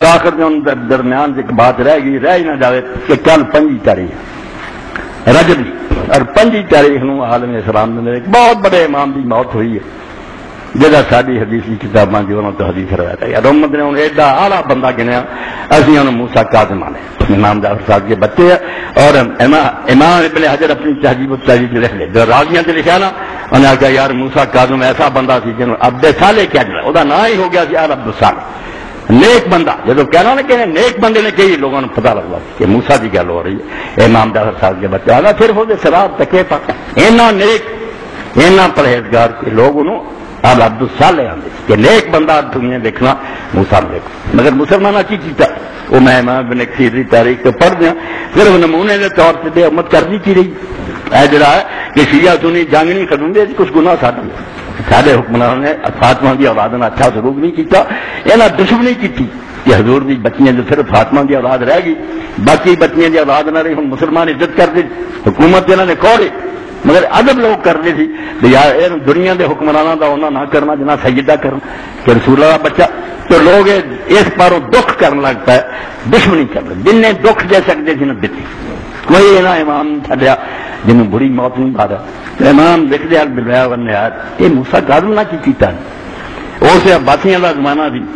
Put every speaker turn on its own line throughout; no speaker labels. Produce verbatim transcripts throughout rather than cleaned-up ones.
آخر میں ان درمیان ایک بات رہ گئی رہ ہی نہ جائے کہ کل پنجی تاریخ رجب اور پنجی تاریخ نو عالم اسلام میں ایک بہت بڑے امام کی موت ہوئی ہے جہاں ساری حدیث کی کتاباں جو انہوں تو حدیث روایت ہے محمد نے انہیں ایڈا اعلیٰ بندہ گنیا اسی انہوں موسیٰ کاظم آنے امام جعفر صاحب کے بچے ہیں اور امام ابن حجر اپنی تہذیب و تہذیب لکھ لے جو راضیاں سے لکھا نا انہیں کہا یار موسیٰ کاظم ایسا بندہ سی جنہوں عبد صالح کیا جڑا وہ نام ہی ہو گیا سی عبد صالح نیک بندہ جب کہنا نا کہ نیک بندے نے کئی لوگوں نے پتا لگا کہ موسیٰ کی گل ہو رہی ہے امام جعفر صاحب کے بچے آنا صرف وہ سراب تکے پا اینا نیک اینا پرہیزگار کے لوگ انہوں اب عبد الصالح آتے کہ نیک بندہ دنیا دیکھنا موسیٰ میں دیکھو مگر مسلمانہ کی چیتا وہ میں امام ابن کثیر کی تاریخ تو پڑھ دیا پھر وہ نمونے کے طور سے بے امت کرنی کی رہی اے جڑا ہے کہ شیعہ سنی جنگ نہیں کروں گے کچھ گناہ ساڈا سارے حکمران نے فاطمہ کی اولاد نے اچھا سلوک نہیں کیتا یہاں دشمنی کی تھی کہ حضور کی بچیاں جو صرف فاطمہ کی اولاد رہ گئی باقی بچیاں کی اولاد نہ رہی ہوں مسلمان عزت کرتے حکومت انہوں نے کھوڑی مگر ادب لوگ کرتے تھے یار دنیا کے حکمرانوں کا انہوں نہ کرنا جنا سیدہ کرنا کہ رسول اللہ بچہ تو لوگ اس پاروں دکھ کرنے لگتا ہے دشمنی کرنا جن نے دکھ دے سکتے تھے نہ دیتی کوئی یہاں امام چلیا جنہوں بری موت نہیں مارا امام لکھ دیا بلیا بننے یہ موسیٰ کاظم نہ کی کیتا ہے اس عباسیاں کا زمانہ تھی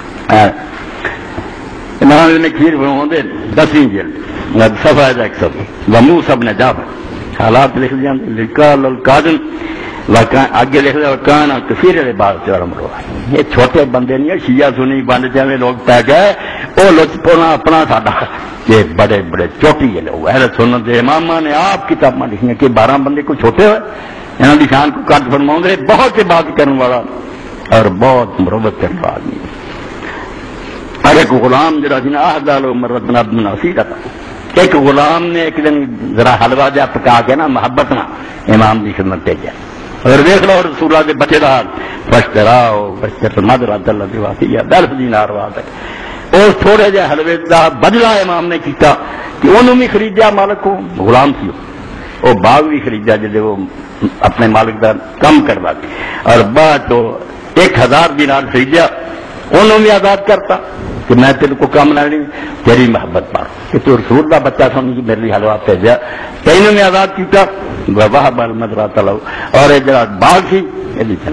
امام نے کھیر بناؤ دسویں جلد صفحہ ایک سو ومو سب نے جا حالات لکھ دیا لکال القادم آگے لکھ دیا کان کثیر والے بات سے مرو یہ چھوٹے بندے نہیں شیعہ سنی بند جائیں لوگ پی گئے وہ لطف پونا اپنا ساڈا یہ بڑے بڑے چوٹی ہے لوگ اہل سنت امام نے آپ کتاباں لکھی کہ بارہ بندے کو چھوٹے ہوئے یہاں کی شان کو کٹ فرماؤں گے بہت سے بات کرنے والا اور بہت مروت کرنے والا آدمی اور ایک غلام جڑا سی نا آہدال مرت بن عبد الناصر تھا ایک غلام نے ایک دن ذرا حلوہ جا پکا کے نا محبت نہ امام کی خدمت بھیجا اور دیکھ لو رسول اللہ کے بچے کا حال بشتراؤ بشتر مدرات اللہ کی واقعی دس دینار وات ہے اس تھوڑے جہے حلوے کا بدلہ امام نے کیتا کہ انہوں بھی خریدیا مالک کو غلام سی وہ باغ بھی خریدیا جلدے وہ اپنے مالک کا کم کروا کے اور بعد تو ایک ہزار دینار خریدیا انہوں بھی آزاد کرتا کہ میں تیرے کو کام نہ لیں تیری محبت پا کہ تو رسول کا بچہ سمجھ میرے لیے حلوہ بھیجا تینوں نے آزاد کیا واہ بال مدرات اور یہ جڑا باغ سی یہ چل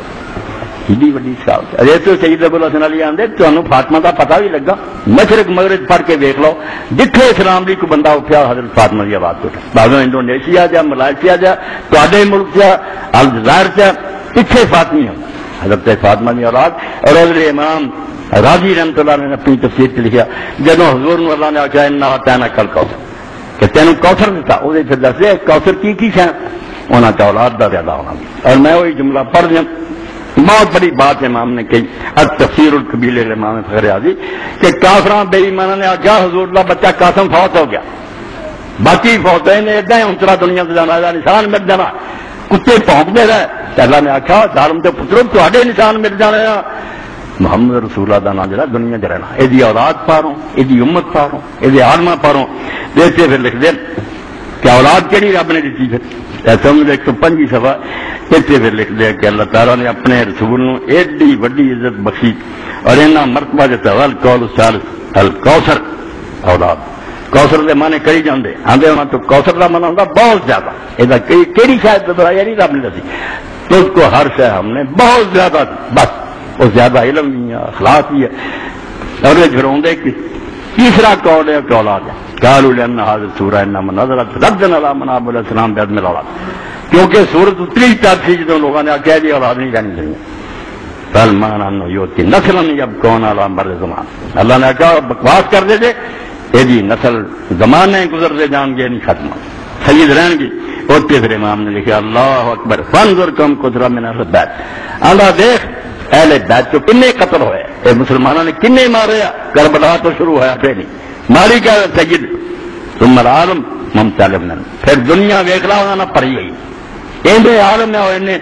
ایڈی وڈی صاحب ارے تو سید ابو الحسن علی آدھے تمہیں فاطمہ کا پتا بھی لگا مشرق مغرب پڑھ کے دیکھ لو جتنے اسلام کی کوئی بندہ اٹھا حضرت فاطمہ کی آواز اٹھا بھاوے انڈونیشیا جا ملائشیا جا تے ملک جا الجزائر جا پیچھے فاطمی ہوں حضرت فاطمہ کی اولاد اور حضرت امام راضی رحمت اللہ نے اپنی تفسیر سے لکھا جب حضور اللہ نے آخیا انہا تینا کل کوثر کہ تینوں کوثر دیتا وہ پھر دسے کوثر کی کی شہ انہوں کا اولاد کا زیادہ ہونا اور میں وہی جملہ پڑھ دیا بہت بڑی بات امام نے کہی اب تفسیر القبیل امام فخر اعظم کہ کافراں بے ایمانوں نے آخیا حضور اللہ بچہ قاسم فوت ہو گیا باقی فوت نے ادا ہی انترا دنیا سے جانا نشان مل جانا کتے پونکتے رہے اللہ نے آخیا دارم کے پتروں تے نشان مل جانے محمد رسول اللہ کا نام جڑا دنیا چ رہنا یہ اولاد پاروں یہ امت پاروں یہ آلما پاروں دیکھتے پھر لکھ دیں کہ اولاد کہڑی رب نے دیتی پھر سمجھ ایک سو پنجی سفا اتنے پھر لکھ دیا کہ اللہ تعالیٰ نے اپنے رسول نو ایڈی وڈی عزت بخشی اور اینا مرتبہ دیتا القول الثالث الکوثر اولاد کوثر کے معنی کری جاندے آدھے ہونا تو کوثر کا مانا ہوتا بہت زیادہ یہ کہڑی شاید بتایا نہیں رب نے دسی تو اس کو ہر شے ہم نے بہت زیادہ بس وہ زیادہ علم بھی ہے اخلاق بھی ہے اور یہ جھڑوندے کہ تیسرا قول ہے کہ اولاد ہے قالوا لان هذه السوره انما نزلت ردا على مناب الاسلام بعد میں اولاد کیونکہ سورت اتری تک تھی جدوں لوگوں نے کہہ دیا اولاد نہیں جانی چاہیے سلمان انو یوتی نسل جب کون علی مر زمان اللہ نے کہا بکواس کر دے دے یہ نسل زمانے گزرتے جان گے نہیں ختم سید رہن گی ہوتے پھر امام نے لکھا اللہ اکبر فانظر کم قدرہ من اہل بیت اللہ دیکھ اہل بیت تو کنے قتل ہوئے اے مسلمانوں نے کنے مارے کربلا تو شروع ہوا پھر نہیں ماری کا سید ثم العالم ممتال ابن پھر دنیا ویکھ لا انہاں نہ پڑھی گئی ایندے عالم نے ہوئے نے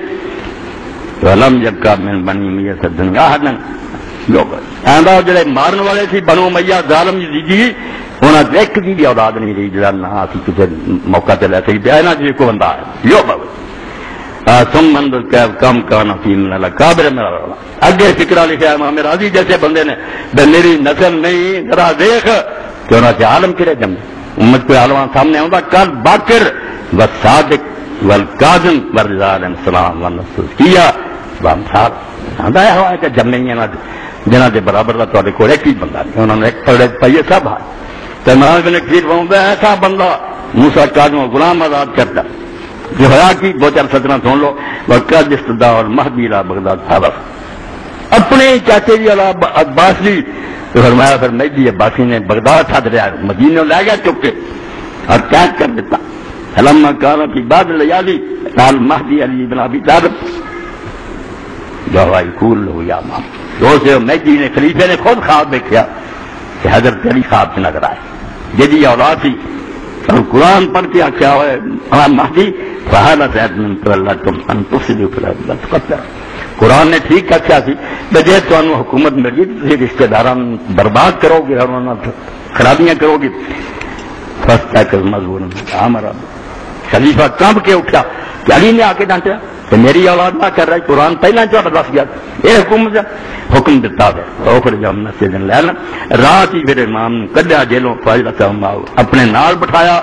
ولم یبقى من بنی امیہ دنیا احد لوگ آندا جڑے مارن والے سی بنو امیہ ظالم جی انہاں ایک دی بھی اولاد نہیں رہی جڑا نہ اسی کسے موقع تے لے سکدے انہاں جی کو بندہ ہے یو تم من کم کانا فی من اللہ کابر میرا رولا اگے فکرہ لکھا امام راضی جیسے بندے نے بے میری نسل نہیں ذرا دیکھ چنانچہ عالم کرے جم امت کو عالمان سامنے ہوتا کل باکر والصادق والکاظم والرضا علیہ السلام والنصوصیہ وامثال آدھا ہے ہوا ہے کہ جمع ہی ہے جنہ دے برابر دا تو کوئی ایک ہی بندہ نہیں انہوں نے ایک پڑھے پائیے سب ہے تو امام بن کثیر فرماتا ہے ایسا بندہ موسیٰ کاظم غلام آزاد کرتا جو حیا کی دو چار سطرہ سن لو وقت استدعاء المہدی الى بغداد حضر اپنے چاچے جی عباس جی تو فرمایا پھر مہدی عباسی نے بغداد حضر رہا مدینہ لے گیا چک کے اور قید کر دیتا فلما کان فی بعض الیالی قال مہدی علی بن ابی طالب جو یقول له یا امام دوسرے مہدی نے خلیفے نے خود خواب دیکھا کہ حضرت علی خواب سے نظر آئے جدی اولاد تھی اور قرآن پڑھ کے کیا ہوئے امام مہدی فہانا سید من تولتم ان تفسدوا فی الارض وتقتلوا قرآن نے ٹھیک کیا سی بجے تو انو حکومت میں گئی تھی رشتہ داران برباد کرو گے اور خرابیاں کرو گے فاستيقظ مذموما امر خلیفہ کانپ کے اٹھا کہ علی نے آ کے ڈانٹا کہ میری اولاد نہ کر رہی قرآن پہلا چوٹا دس گیا یہ حکومت حکم دیتا ہے اوپر جب مسجد لینا رات ہی پھر امام نے کڈیا جیلوں فاضل اپنے نال بٹھایا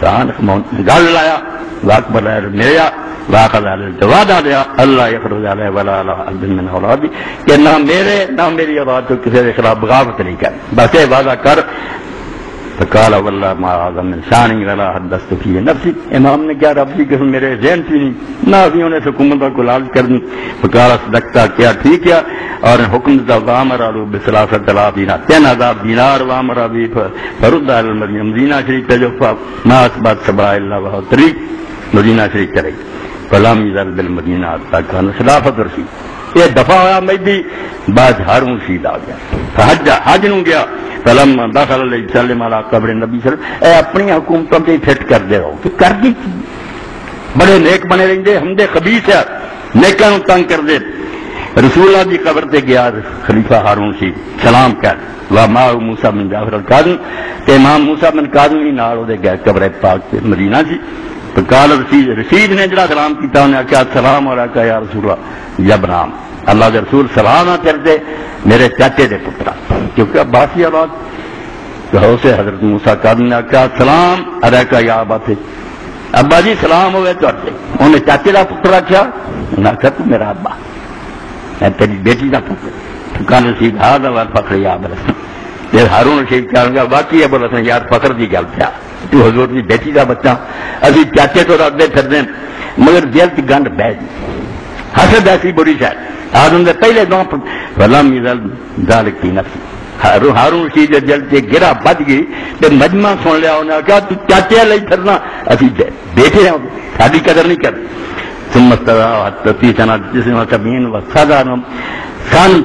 گل لایا واق بلایا میرا واقع وعدہ دیا اللہ یخرج علیہ ولا عبد من اولادی کہ نہ میرے نہ میری اولاد کو کسی کے خلاف بغاوت نہیں کر بس یہ وعدہ کر فقال والله ما اعظم من شانی ولا حدثت فيه نفسی امام نے کیا رب کی قسم میرے ذہن سے نہیں نہ ابھی نے حکومت کو لالچ کر دی فقال صدقتا کیا ٹھیک کیا اور حکم دا وامر علو بثلاثه الاف دینار تین ہزار دینار وامر ابھی فرد علی المدینہ مدینہ شریف جو ما اثبت سبع الا وهو طریق مدینہ شریف چلے فلم يزل بالمدینہ حتى كان خلافت رشید یہ دفعہ ہوا مہدی بعد ہارون رشید آ گیا حج حج نو گیا فلم داخل علیہ وسلم علی قبر نبی صلی اللہ علیہ وسلم اے اپنی حکومتوں پہ فٹ کر دے رہو کہ کر دی بڑے نیک بنے رہندے ہم دے خبیث ہے نیکاں نو تنگ کر دے رسول اللہ دی قبر تے گیا خلیفہ ہارون سی سلام کر وا ما موسی بن جعفر القاضی تے امام موسی بن قاضی بھی نال دے گئے قبر پاک تے مدینہ سی تو قال رشید رشید نے جڑا سلام کیتا انہاں کہا سلام علیکہ یا رسول اللہ یا ابراہیم اللہ کے رسول سلام کرتے میرے چاچے دے پترا کیونکہ عباسی اولاد تو اسے حضرت موسیٰ قاضی نے کہا سلام علیکہ یا ابا تھے ابا جی سلام ہوئے چاچے انہیں چاچے کا پترا کیا انہوں نے کہا تو میرا ابا میں تیری بیٹی کا پتر کہا رشید ہاں وال فخر یا ابا رسول پھر ہارون رشید کہا گا باقی ابو رسول یار فخر دی گل پیا تو حضور کی بیٹی کا بچہ ابھی چاچے تو رکھتے پھر دیں مگر دل کی گنڈ بہ دی حسد ایسی بری شاید آدم نے پہلے دو فلم یزل ذالک فی نفسی ہارون رشید جل سے گرا بچ گئی تو مجمع سن لیا انہوں نے کہا تو چاچے لئی پھرنا اسی بیٹھے ہیں ساری قدر نہیں کر ثم استدعا فی سنہ جس میں سبعین و سزا سن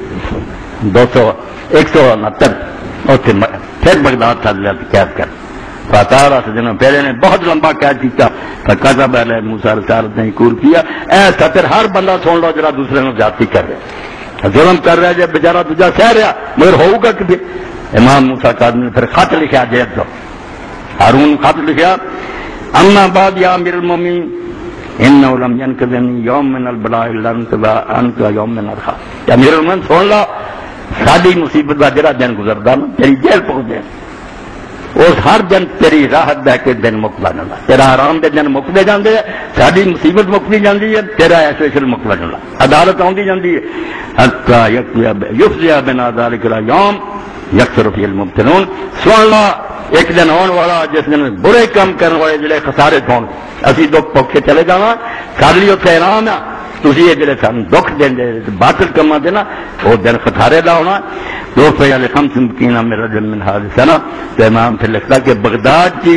دو سو ایک سو انہتر اور پھر بغداد تھا قید کر فاتارا سجنوں پہلے نے بہت لمبا قید کیا فکذب علیہ موسیٰ رسالت نے انکار کیا اے ستر ہر بندہ سن لو جرا دوسرے نے جاتی کر رہے ظلم کر رہا ہے جب بیچارہ تجھا سہ رہا مگر ہوگا کہ امام موسیٰ قاضی نے پھر خط لکھا جیب دو ہارون خط لکھا اما بعد یا امیر المومنین انہو لم ینقذنی یوم من البلاء الا انت یوم من الخا یا امیر المومنین سن لو ساری مصیبت کا جرا دن گزردا نا تیری جیل پہنچ جائے اس ہر دن تیری راحت بہ کے دن مکلا جانا تیرا آرام دے دن مکتے جاندے ساری مصیبت مکتی جاندی ہے تیرا ایسویشن مکلا جانا عدالت آندی جاندی ہے حتی یفضی بنا ذالک الیوم یکثر فی المبتلون سن لا ایک دن آن والا جس دن برے کام کرنے والے جڑے خسارے تھون اسی دکھ پوکھے چلے جانا کر لیو تے آرام ہے تسی یہ جڑے سن دکھ دین دے باطل کما دینا وہ دن خسارے دا ہونا دو فیال خمس مکینہ میں رجل من حادث سنہ تو امام پھر لکھتا کہ بغداد کی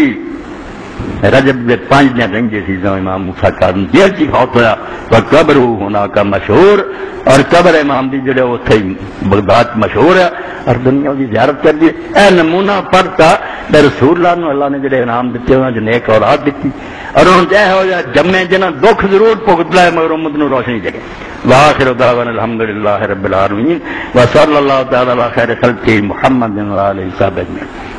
رجب دے پانچ دن رنجے سی جو امام موسیٰ قاضی دیر کی فوت ہویا تو قبر ہونا کا مشہور اور قبر امام دی جڑے وہ تھے بغداد مشہور ہے اور دنیا کی زیارت کر دی اے نمونہ پڑھتا در رسول اللہ نے اللہ نے جڑے انعام دیتے ہوئے جو نیک اولاد دیتی اور انہوں نے ہو جائے جمع جنا دکھ ضرور پگتلا ہے مگر امت نو روشنی جگہ وآخر دعوانا الحمدللہ رب العالمین وصلی اللہ تعالی علی خیر خلقہ محمد و آلہ وصحبہ اجمعین.